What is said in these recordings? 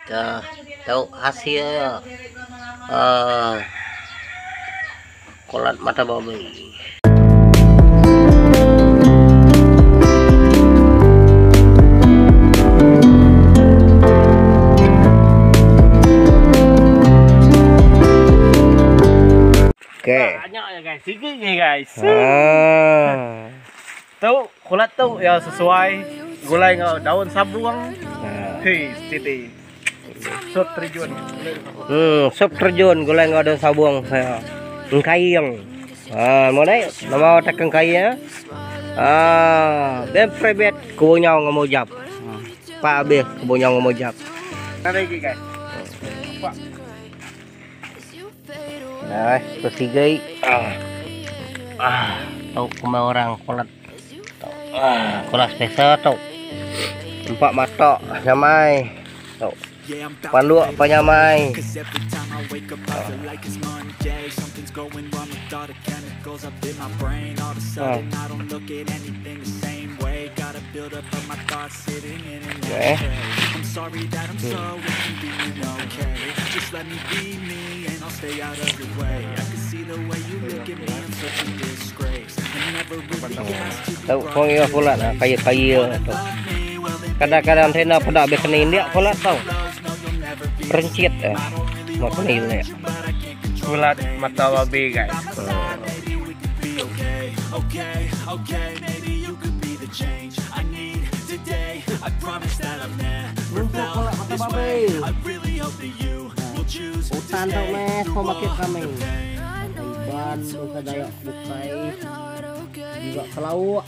Tahu hasil kolat mata babi. Oke. Banyak ya guys, sedikit nih guys. Tahu kolat tuh ya sesuai gulai daun sabuang. Hei, titi. Sop terjun. Sop terjun gulai daun sabuang saya. Engkayang. Mau deh, nama otak engkayang. Ben prebet kubunya ngomojap. Pak Abih kubunya ngomojap. Ada lagi guys. Pak. Nah, pertigai. Tahu kuma orang kolat. Kolat spesial tahu. Empat mata nyamai. Tahu. Pandu apa nyamai. Okay. Tahu kong iya pula nah kaya tuh. Kadang-kadang saya pada bekenin dia pula tahu. Rencit mau penilai. Kolat mata babi guys. Untuk kolat mata babi. Hutan tau mes pemakit kami. Iban dosa dayak bukai juga ke laut.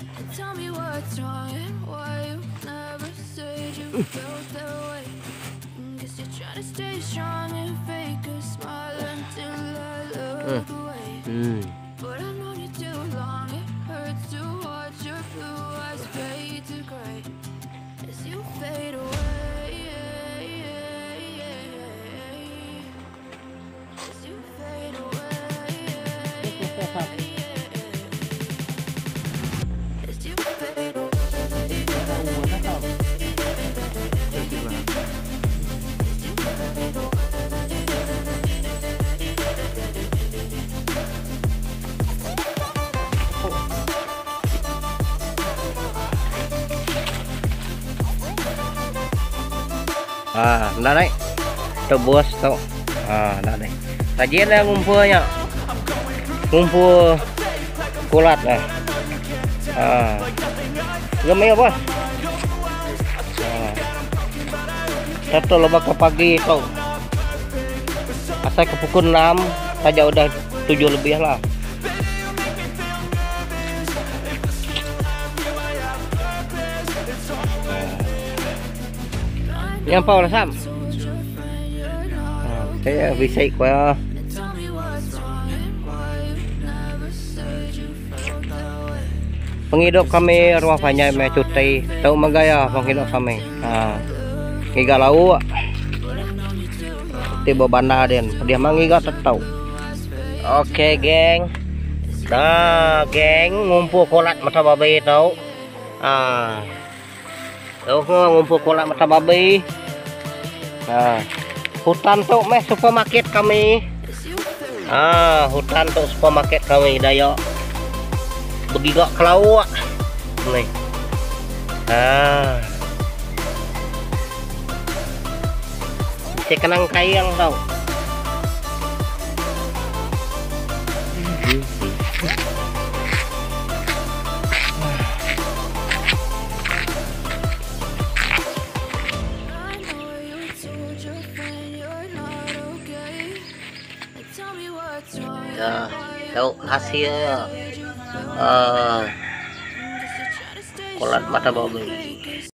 Nah đấy, tuh bos tuh, nah đấy, sajian yang ngumpulnya, ngumpul kolat lah, gemel bos, satu lobak ke pagi tuh, asal ke pukul 6 saja udah 7 lebih lah. Yang power sam. Saya bisa ikut. Penghidup kami rumah banyak me cuti. Tahu magaya penghidup kami. Ngiga lau. Tiba bandar den. Dia mangiga tahu. Oke, geng. Nah, geng ngumpul kolat mata babi tahu. Tuh ngumpul kolat mata babi. Nah, hutan tuh mes supermarket kami. Hutan tuh supermarket kami dayo. Begiga ke laut. Nih. Si kenang kayang tau. Tahu hasil kolat mata babi.